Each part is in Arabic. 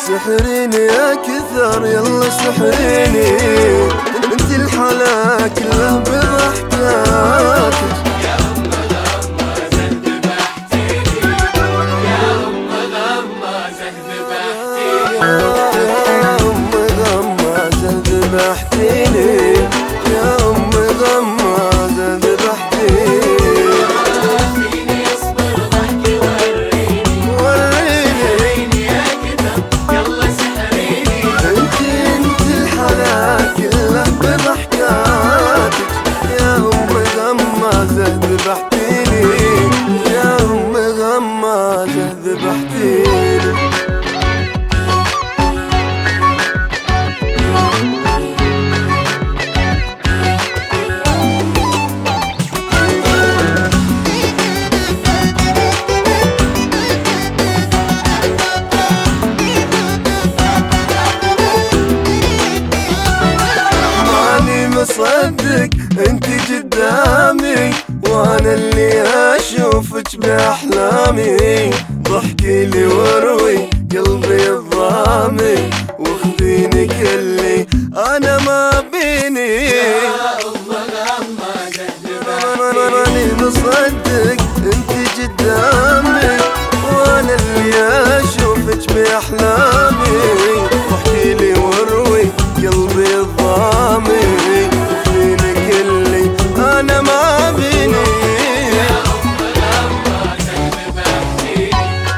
سحريني يا كثر يلا سحريني، انت الحلا كله بضحكاتك. يا أم غمازة ذبحتيني، يا أم غمازة ذبحتيني، يا أم غمازة ذبحتيني، يا أم غمازة ذبحتيني. فيني اصبر ضحكي وريني، سحريني يا كثر يلا سحريني، انت الحلا كله بضحكاتك. يا أم غمازة ذبحتيني، يا أم غمازة ذبحتيني. مصدق انت قدامي، وانا اللي اشوفك باحلامي. ضحكي لي واروي قلبي الضامي، واخذيني كلي انا ما بيني. يا أم غمازة ذبحتيني، ماني مصدق انت قدامي، وانا اللي اشوفك باحلامي. ضحكي لي واروي قلبي الضامي، أنا ما بيني. يا أم غمازة ذبحتيني.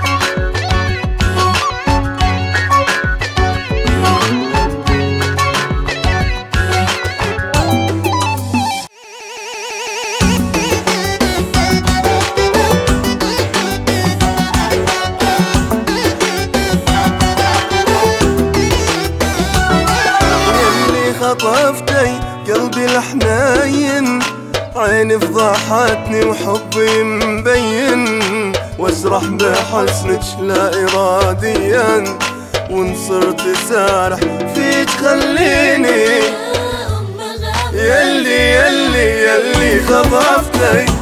يلي خطفتي قلبي الحنين، عيني فضحتني وحبي مبين، واسرح بحسنك لا اراديا، وان صرت سارح فيك خليني. يلي خطفتي